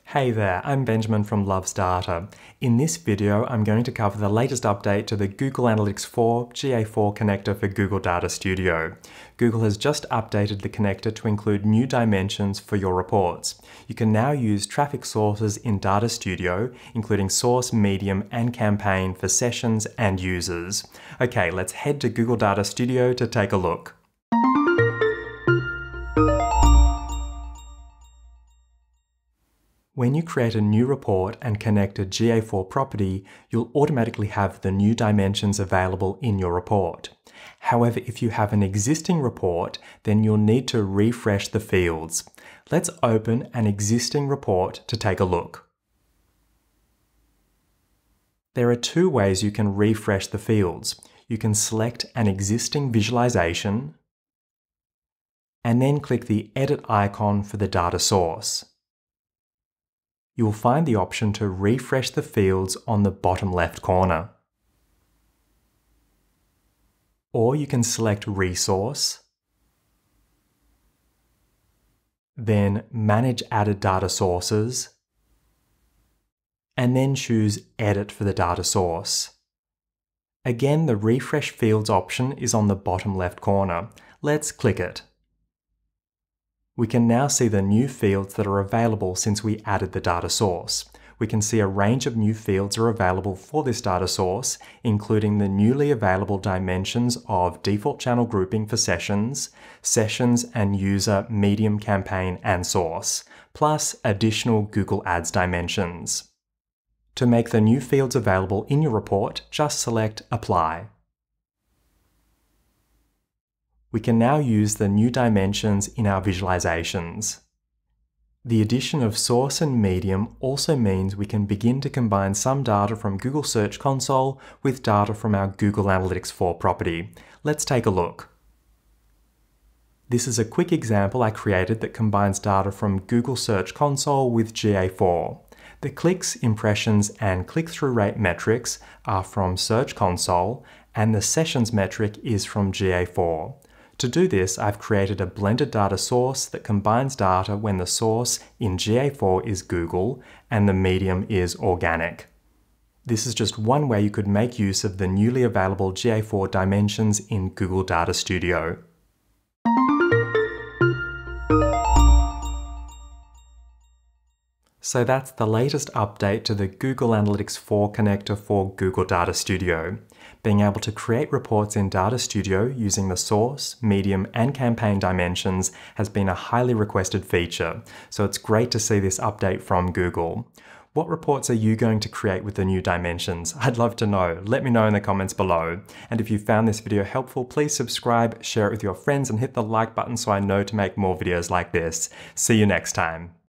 Hey there, I'm Benjamin from Loves Data. In this video, I'm going to cover the latest update to the Google Analytics 4 GA4 connector for Google Data Studio. Google has just updated the connector to include new dimensions for your reports. You can now use traffic sources in Data Studio, including source, medium, and campaign for sessions and users. Okay, let's head to Google Data Studio to take a look. When you create a new report and connect a GA4 property, you'll automatically have the new dimensions available in your report. However, if you have an existing report, then you'll need to refresh the fields. Let's open an existing report to take a look. There are two ways you can refresh the fields. You can select an existing visualization and then click the edit icon for the data source. You will find the option to refresh the fields on the bottom left corner. Or you can select Resource, then Manage Added Data Sources, and then choose Edit for the data source. Again, the Refresh Fields option is on the bottom left corner. Let's click it. We can now see the new fields that are available since we added the data source. We can see a range of new fields are available for this data source, including the newly available dimensions of default channel grouping for sessions, sessions and user, medium, campaign, and source, plus additional Google Ads dimensions. To make the new fields available in your report, just select Apply. We can now use the new dimensions in our visualizations. The addition of source and medium also means we can begin to combine some data from Google Search Console with data from our Google Analytics 4 property. Let's take a look. This is a quick example I created that combines data from Google Search Console with GA4. The clicks, impressions, and click-through rate metrics are from Search Console, and the sessions metric is from GA4. To do this, I've created a blended data source that combines data when the source in GA4 is Google and the medium is organic. This is just one way you could make use of the newly available GA4 dimensions in Google Data Studio. So that's the latest update to the Google Analytics 4 connector for Google Data Studio. Being able to create reports in Data Studio using the source, medium, and campaign dimensions has been a highly requested feature, so it's great to see this update from Google. What reports are you going to create with the new dimensions? I'd love to know. Let me know in the comments below. And if you found this video helpful, please subscribe, share it with your friends, and hit the like button so I know to make more videos like this. See you next time.